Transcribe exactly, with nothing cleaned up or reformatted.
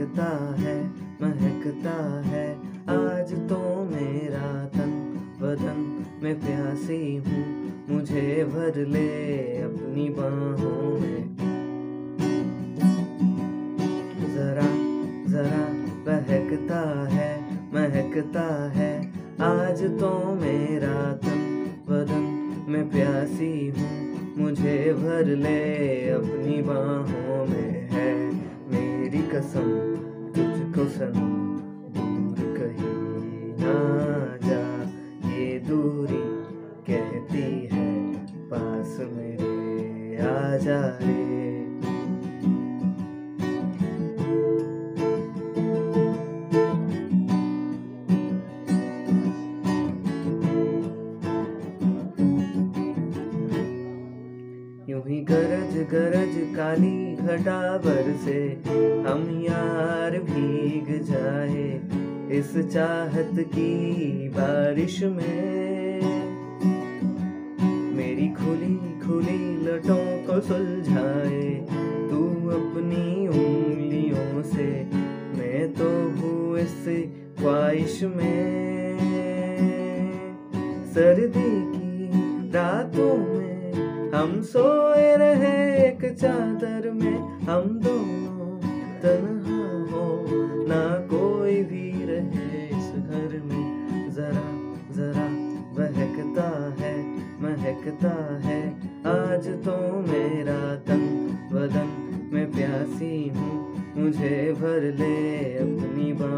महकता है महकता है आज तो मेरा तन बदन मैं प्यासी हूँ मुझे भर ले अपनी बाहों में। जरा जरा बहकता है महकता है आज तो मेरा तन बदन मैं प्यासी हूँ मुझे भर ले अपनी बाहों में। है मेरी कसम तुझको सनम दूर कहीं ना जा, ये दूरी कहती है पास मेरे आ जा रे। यूं ही गरज गरज काली घटा बरसे हम यार भीग जाए इस चाहत की बारिश में। मेरी खुली खुली लटों को सुलझाए तू अपनी उंगलियों से, मैं तो हूँ इस ख्वाहिश में। सर्दी की रातों में हम सोए रहे एक चादर में, हम दोनों तन्हा हो ना कोई भी रहे इस घर में। जरा जरा बहकता है महकता है आज तो मेरा तन बदन मैं प्यासी हूँ मुझे भर ले अपनी बाहों